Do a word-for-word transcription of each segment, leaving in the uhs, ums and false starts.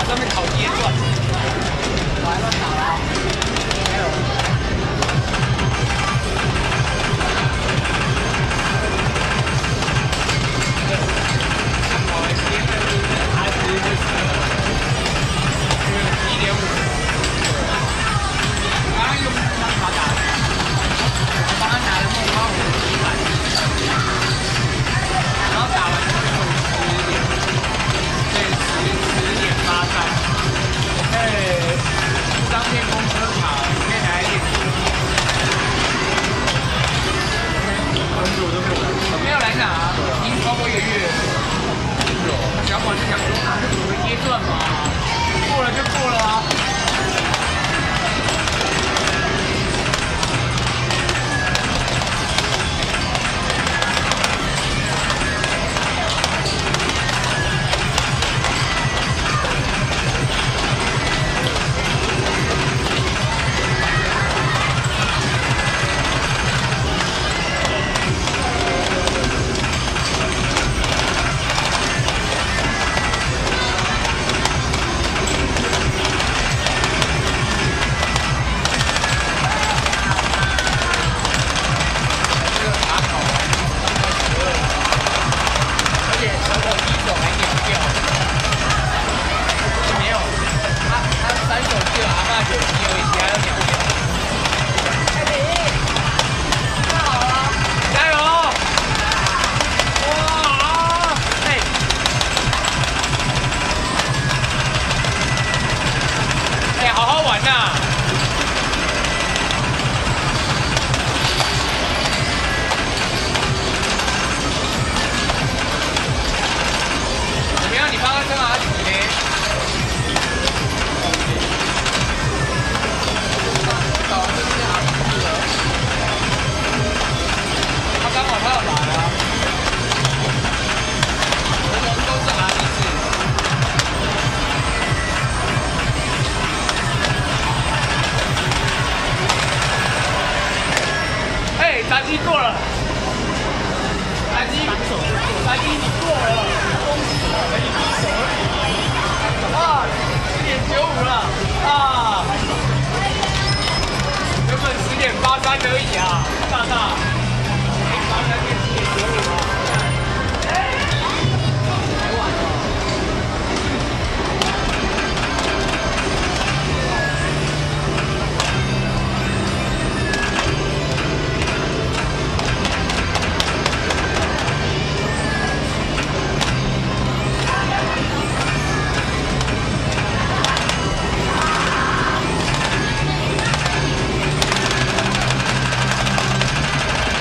上面烤椰钻，我还乱打了，还有。 没有来拿，已经超过一个月。小宝就想说啊，这有个椰钻嘛，过了就过了啊。炸鸡过了，炸鸡，炸鸡你过了，恭喜我们一手啊，十点九五了啊，原本十点八三而已啊，大大，八三变十点九五了。 哎，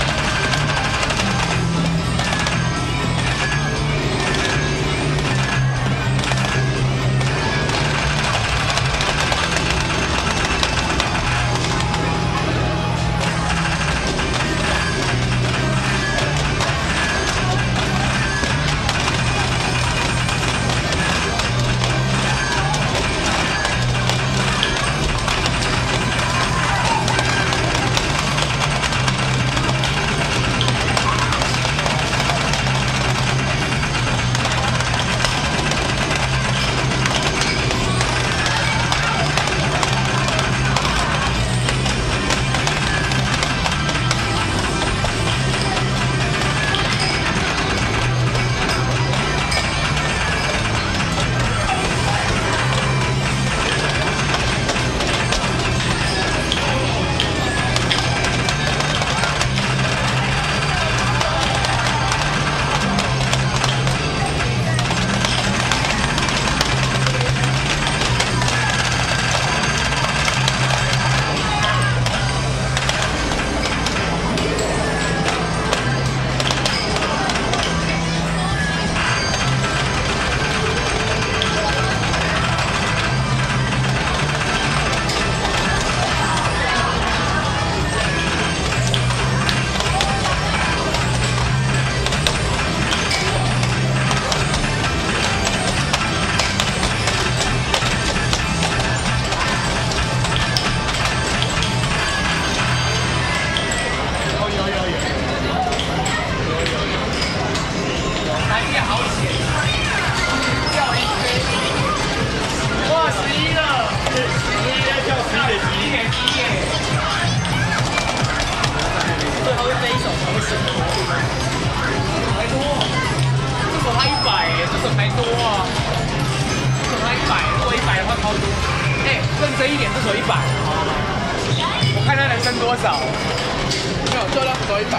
超多。哎，认真一点，这手一百。我看他能升多少？没有，做到手一百。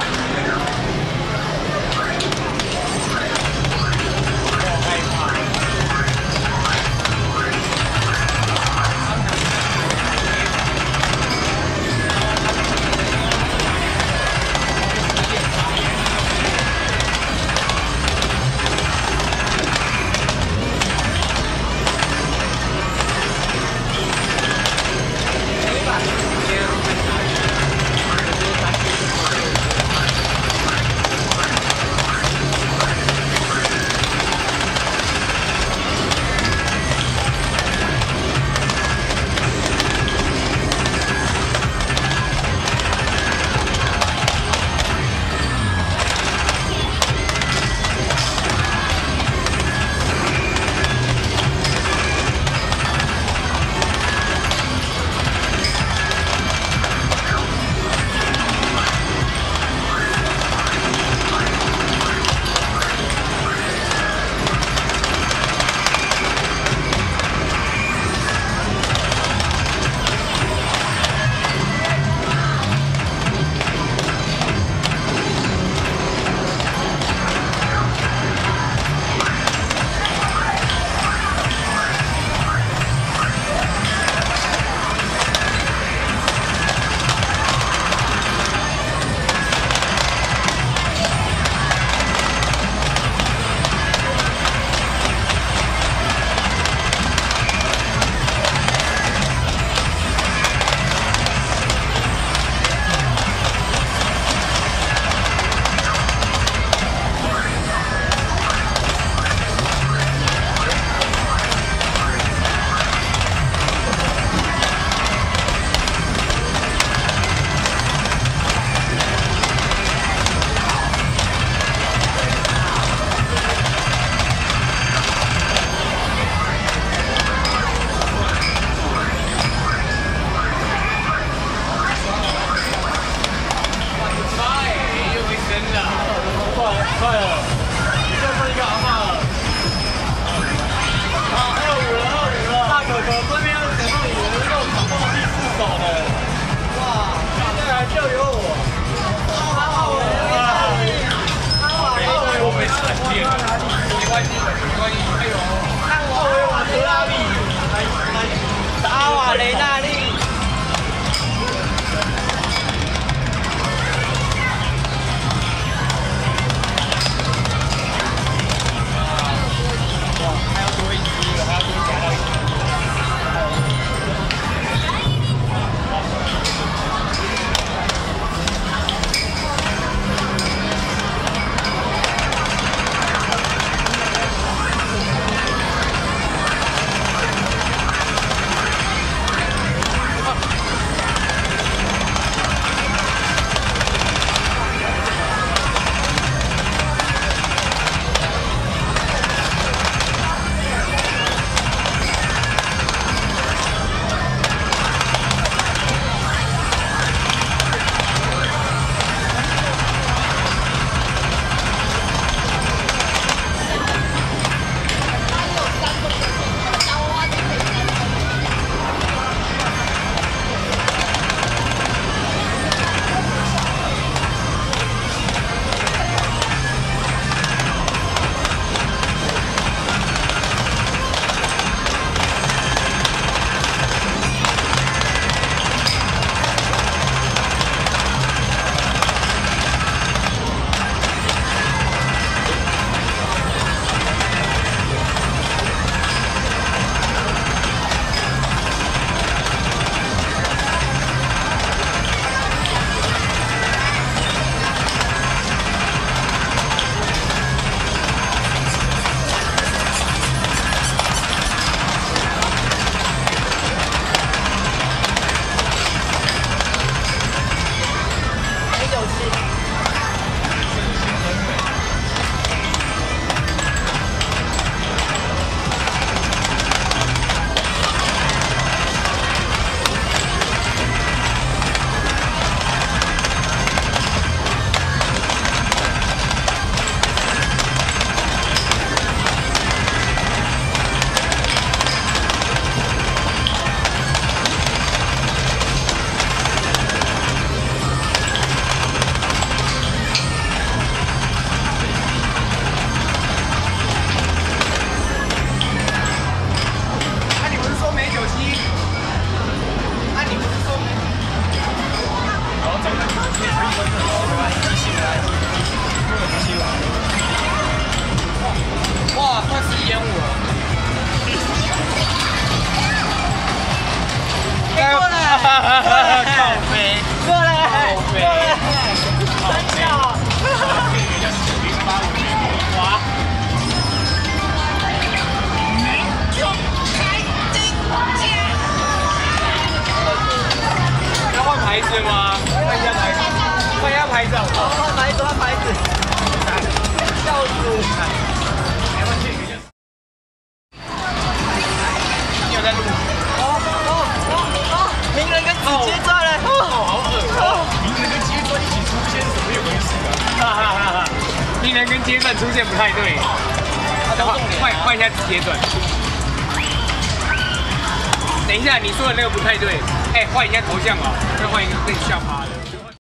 我害怕。 雷纳利。 哇，还要多一只，还要多夹到一只。 啊！ 靠背， 过来， 靠背， 真笑。 哇！要换牌子吗？换一下牌子，换一下牌子好不好？ 换牌子，换牌子。笑死！ 你有在录？ 哦哦哦哦！鸣人跟子杰传了， 哦，好恶哦！鸣人跟阶段一起出现，怎么一回事啊？哈哈哈哈！鸣人跟阶段出现不太对，换换一下阶段。等一下，你说的那个不太对，哎，换一下头像啊，再换一个更像他。